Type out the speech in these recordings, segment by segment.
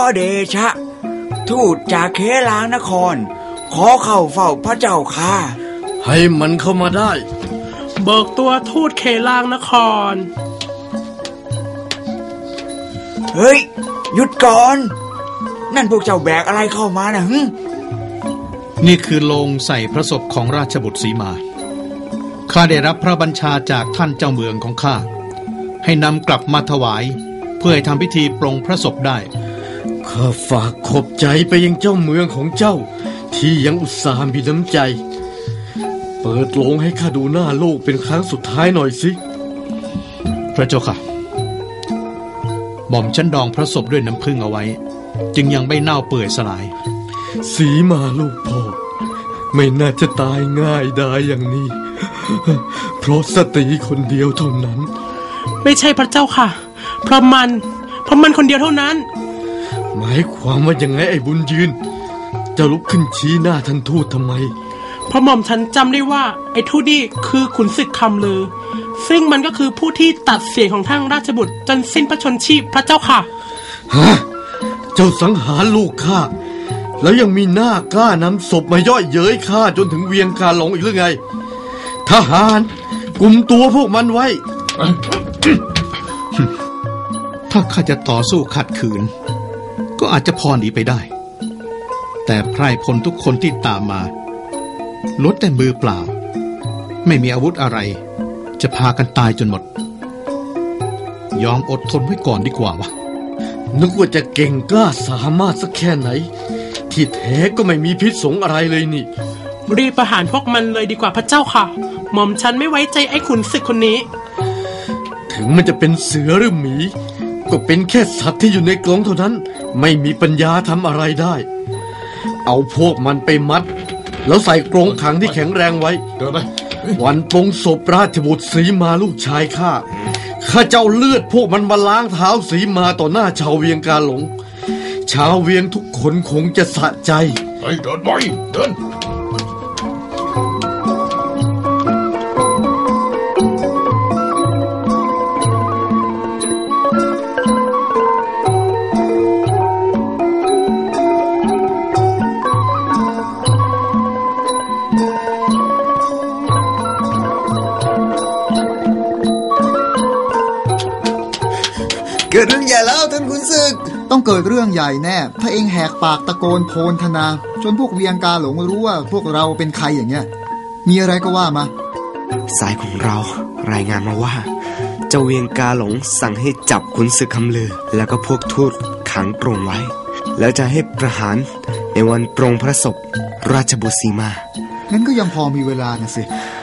เดชะทูตจากเขลางนครขอเข้าเฝ้าพระเจ้าค่ะให้มันเข้ามาได้เบิกตัวทูตเขลางนครเฮ้ยหยุดก่อนนั่นพวกเจ้าแบกอะไรเข้ามานะนี่คือโลงใส่พระศพของราชบุตรสีมาข้าได้รับพระบัญชาจากท่านเจ้าเมืองของข้าให้นำกลับมาถวายเพื่อให้ทำพิธีปลงพระศพได้ข้าฝากขอบใจไปยังเจ้าเมืองของเจ้าที่ยังอุตส่าห์มีน้ำใจเปิดโลงให้ข้าดูหน้าลูกเป็นครั้งสุดท้ายหน่อยสิพระเจ้าค่ะหม่อมฉันดองพระศพด้วยน้ำผึ้งเอาไว้จึงยังไม่เน่าเปื่อยสลายสีมาลูกพ่อไม่น่าจะตายง่ายได้อย่างนี้เพราะสตรีคนเดียวเท่านั้นไม่ใช่พระเจ้าค่ะเพราะมันคนเดียวเท่านั้นหมายความว่ายังไงไอ้บุญยืนจะลุกขึ้นชี้หน้าท่านทูตทำไมเพราะหม่อมฉันจำได้ว่าไอ้ทูตนี่คือขุนศึกคำลือซึ่งมันก็คือผู้ที่ตัดเสียงของท่านราชบุตรจนสิ้นพระชนชีพพระเจ้าค่ะฮะเจ้าสังหารลูกข้าแล้วยังมีหน้ากล้านำศพมาย่อยเย้ยข้าจนถึงเวียงกาหลงอีกหรือไงทหารกุมตัวพวกมันไว้ถ้าข้าจะต่อสู้ขัดขืนก็อาจจะพอหนีไปได้แต่ไพร่พลทุกคนที่ตามมาล้วนแต่มือเปล่าไม่มีอาวุธอะไรจะพากันตายจนหมดยอมอดทนไว้ก่อนดีกว่าวะนึกว่าจะเก่งกล้าสามารถสักแค่ไหนที่แท้ก็ไม่มีพิษสงอะไรเลยนี่รีบประหารพวกมันเลยดีกว่าพระเจ้าค่ะหม่อมฉันไม่ไว้ใจไอ้ขุนศึกคนนี้ถึงมันจะเป็นเสือหรือหมีก็เป็นแค่สัตว์ที่อยู่ในกรงเท่านั้นไม่มีปัญญาทำอะไรได้เอาพวกมันไปมัดแล้วใส่กรงขังที่แข็งแรงไว้วันปลงศพราชบุตรสีมาลูกชายข้าเจ้าเลือดพวกมันมาล้างเท้าสีมาต่อหน้าชาวเวียงกาหลงชาวเวียงทุกคนคงจะสะใจเดินไปเดินเกิดเรื่องใหญ่แล้วท่านขุนศึกต้องเกิดเรื่องใหญ่แน่ถ้าเองแหกปากตะโกนโพลธนาจนพวกเวียงกาหลงรู้ว่าพวกเราเป็นใครอย่างเงี้ยมีอะไรก็ว่ามาสายของเรารายงานมาว่าเจ้าเวียงกาหลงสั่งให้จับขุนศึกคำลือแล้วก็พวกทูตขังกรงไว้แล้วจะให้ประหารในวันปรงพระศพราชบุตรสีมางั้นก็ยังพอมีเวลานะสิ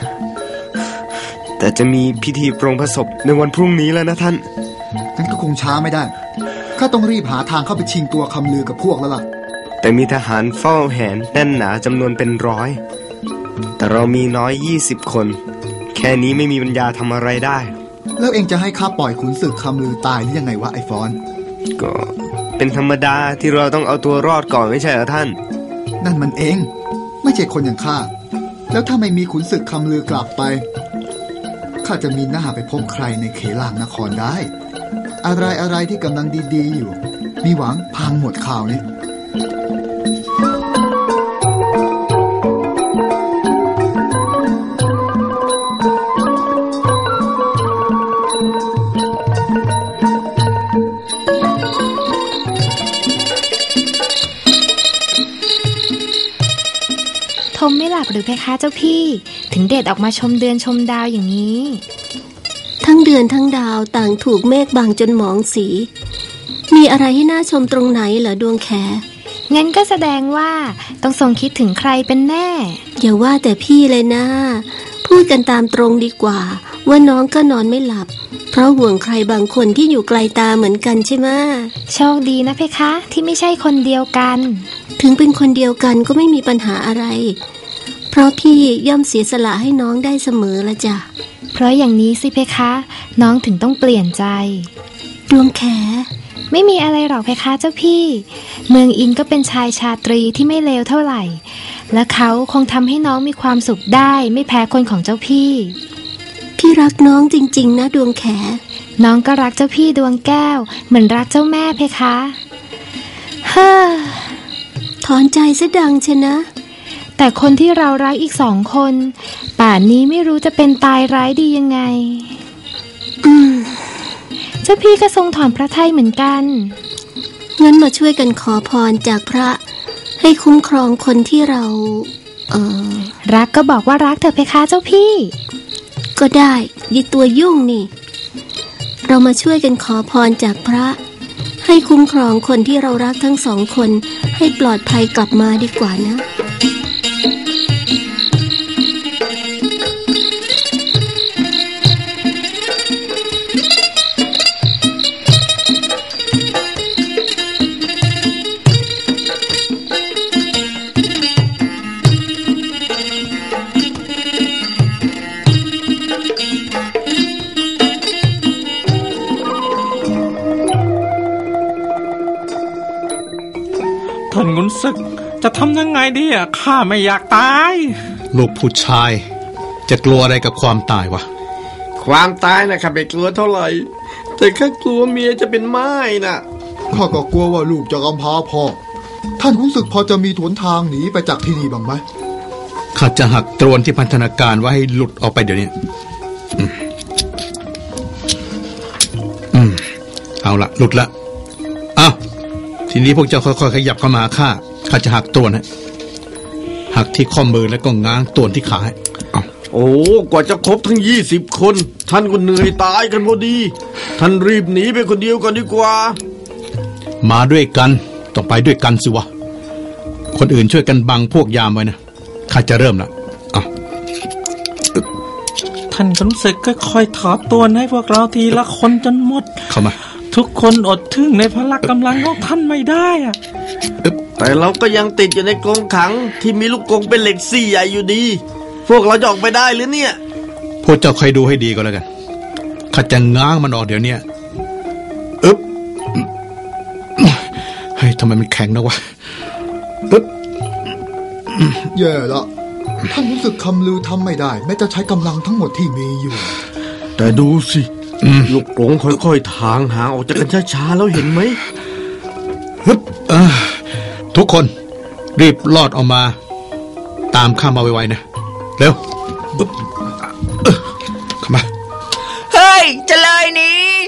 แต่จะมีพิธีปรงพระศพในวันพรุ่งนี้แล้วนะท่านงั้นก็คงช้าไม่ได้ข้าต้องรีบหาทางเข้าไปชิงตัวคำลือกับพวกแล้วล่ะแต่มีทหารเฝ้าแหนแน่นหนาจำนวนเป็น100แต่เรามีน้อย20คนแค่นี้ไม่มีปัญญาทำอะไรได้แล้วเองจะให้ข้าปล่อยขุนศึกคำลือตายหรือยังไงวะไอ้ฟอนก็เป็นธรรมดาที่เราต้องเอาตัวรอดก่อนไม่ใช่เหรอท่านนั่นมันเองไม่ใช่คนอย่างข้าแล้วถ้าไม่มีขุนศึกคำลือกลับไปข้าจะมีหน้าไปพบใครในเขลางนครได้อะไรที่กำลังดีๆอยู่มีหวังพังหมดข่าวนี้ทมไม่หลับหรือเพคะเจ้าพี่ถึงเด็ดออกมาชมเดือนชมดาวอย่างนี้ทั้งเดือนทั้งดาวต่างถูกเมฆบังจนหมองสีมีอะไรให้น่าชมตรงไหนเหรอดวงแขงั้นก็แสดงว่าต้องทรงคิดถึงใครเป็นแน่อย่าว่าแต่พี่เลยนะพูดกันตามตรงดีกว่าว่าน้องก็นอนไม่หลับเพราะห่วงใครบางคนที่อยู่ไกลตาเหมือนกันใช่ไหมโชคดีนะเพคะที่ไม่ใช่คนเดียวกันถึงเป็นคนเดียวกันก็ไม่มีปัญหาอะไรเพราะพี่ย่อมเสียสละให้น้องได้เสมอละจ้ะเพราะอย่างนี้สิเพคะน้องถึงต้องเปลี่ยนใจดวงแขไม่มีอะไรหรอกเพคะเจ้าพี่เมืองอินก็เป็นชายชาตรีที่ไม่เลวเท่าไหร่และเขาคงทำให้น้องมีความสุขได้ไม่แพ้คนของเจ้าพี่รักน้องจริงๆนะดวงแขน้องก็รักเจ้าพี่ดวงแก้วเหมือนรักเจ้าแม่เพคะฮ่าถอนใจซะดังชนะแต่คนที่เรารักอีก2 คน ป่านนี้ไม่รู้จะเป็นตายร้ายดียังไงเจ้าพี่ก็ทรงถอนพระทัยเหมือนกันงั้นมาช่วยกันขอพรจากพระให้คุ้มครองคนที่เรารักก็บอกว่ารักเถอะเพคะเจ้าพี่ก็ได้ยิตัวยุ่งนี่เรามาช่วยกันขอพรจากพระให้คุ้มครองคนที่เรารักทั้ง2 คนให้ปลอดภัยกลับมาดีกว่านะท่านขุนศึกจะทำยังไงดีอ่ะข้าไม่อยากตายลูกผู้ชายจะกลัวอะไรกับความตายวะความตายนะครับไม่กลัวเท่าไหร่แต่ข้ากลัวเมียจะเป็นไม้น่ะข้าก็กลัวว่าลูกจะกำพร้าพ่อท่านขุนศึกพอจะมีหนทางหนีไปจากที่นี่บ้างไหมข้าจะหักตรวนที่พันธนาการไว้ให้หลุดออกไปเดี๋ยวนี้เอาละหลุดละอ้าวทีนี้พวกเจ้าค่อยๆขยับเข้ามาข้าจะหักตรวนให้หักที่ข้อมือแล้วก็ง้างตรวนที่ขาให้โอ้กว่าจะครบทั้ง20 คนท่านก็เหนื่อยตายกันพอดีท่านรีบหนีไปคนเดียวก่อนดีกว่ามาด้วยกันต้องไปด้วยกันสิวะคนอื่นช่วยกันบังพวกยามไว้นะข้าจะเริ่มละท่านขุนศึกก็ค่อยถอดตัวให้พวกเราทีละคนจนหมดเข้ามาทุกคนอดทึ่งในพละกำลังของท่านไม่ได้อะแต่เราก็ยังติดอยู่ในกรงขังที่มีลูกกรงเป็นเหล็กซี่ใหญ่อยู่ดีพวกเราจะออกไปได้หรือเนี่ยพวกเจ้าใครดูให้ดีก็แล้วกันข้าจะง้างมันออกเดี๋ยวนี้เฮ้ยทำไมมันแข็งนะวะแย่ละท่านรู้สึกคำลือทำไม่ได้แม้จะใช้กำลังทั้งหมดที่มีอยู่แต่ดูสิลูกกรงค่อยๆทางหางออกจากกันช้าๆแล้วเห็นไหมทุกคนรีบลอดออกมาตามข้ามาไวๆนะเร็วเข้ามาเฮ้ยจะเลยหนี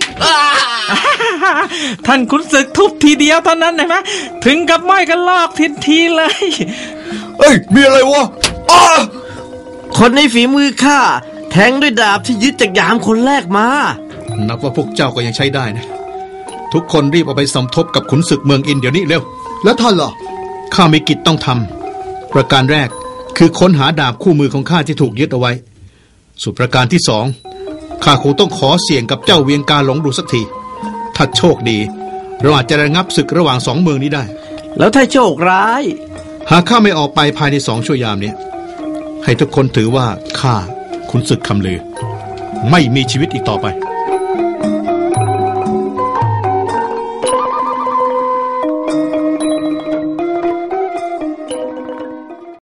ท่านขุนศึกทุบทีเดียวเท่านั้นเห็นไหมถึงกับไม่กันลอกทิทีเลยเอ้ยมีอะไรวะคนในฝีมือข้าแทงด้วยดาบที่ยึดจากยามคนแรกมานับว่าพวกเจ้าก็ยังใช้ได้นะทุกคนรีบเอาไปสมทบกับขุนศึกเมืองอินเดี๋ยวนี้เร็วแล้วท่านล่ะข้ามีกิจต้องทำประการแรกคือค้นหาดาบคู่มือของข้าที่ถูกยึดเอาไว้ส่วนประการที่2ข้าคงต้องขอเสี่ยงกับเจ้าเวียงกาหลงดูสักทีถ้าโชคดีเราอาจจะระงับศึกระหว่าง2 เมืองนี้ได้แล้วถ้าโชคร้ายหากข้าไม่ออกไปภายใน2 ชั่วยามนี้ให้ทุกคนถือว่าข้าขุนศึกคำลือไม่มีชีวิตอีกต่อไป